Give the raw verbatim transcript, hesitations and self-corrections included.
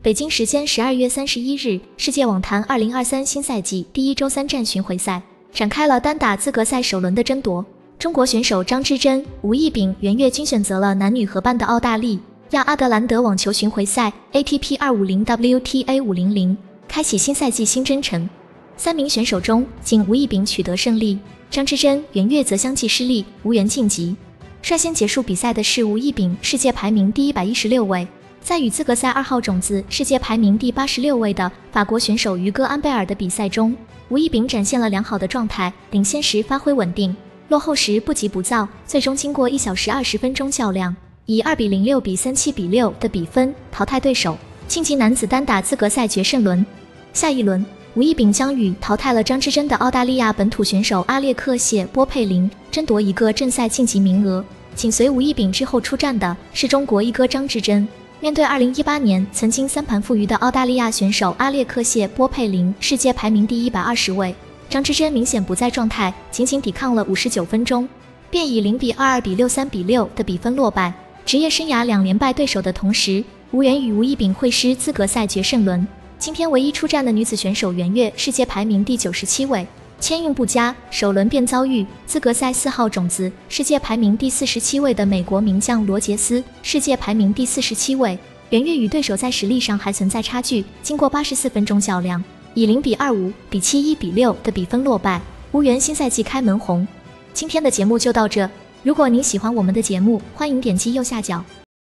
北京时间十二月三十一日，世界网坛二零二三新赛季第一周三站巡回赛展开了单打资格赛首轮的争夺。中国选手张之臻、吴亦丙、袁岳均选择了男女合办的澳大利亚阿德兰德网球巡回赛 A T P 二五零 W T A 五百，开启新赛季新征程。三名选手中，仅吴亦丙取得胜利，张之臻、袁岳则相继失利，无缘晋级。率先结束比赛的是吴亦丙，世界排名第一百一十六位。在与资格赛二号种子、世界排名第八十六位的法国选手于戈安贝尔的比赛中，吴亦丙展现了良好的状态，领先时发挥稳定，落后时不急不躁，最终经过一小时二十分钟较量，以二比零、六比三、七比六的比分淘汰对手，晋级男子单打资格赛决胜轮。下一轮，吴亦丙将与淘汰了张之臻的澳大利亚本土选手阿列克谢·波佩林争夺一个正赛晋级名额。紧随吴亦丙之后出战的是中国一哥张之臻。面对二零一八年曾经三盘负于的澳大利亚选手阿列克谢·波佩林，世界排名第一百二十位，张之臻明显不在状态，仅仅抵抗了五十九分钟，便以零比二、二比六、三比六的比分落败。职业生涯两连败对手的同时，无缘与吴亦丙会师资格赛决胜轮。今天唯一出战的女子选手袁岳，世界排名第九十七位，签运不佳，首轮便遭遇资格赛四号种子、世界排名第四十七位的美国名将罗杰斯，世界排名第四十七位。袁岳与对手在实力上还存在差距，经过八十四分钟较量，以零比二、五比七、一比六的比分落败，无缘新赛季开门红。今天的节目就到这，如果您喜欢我们的节目，欢迎点击右下角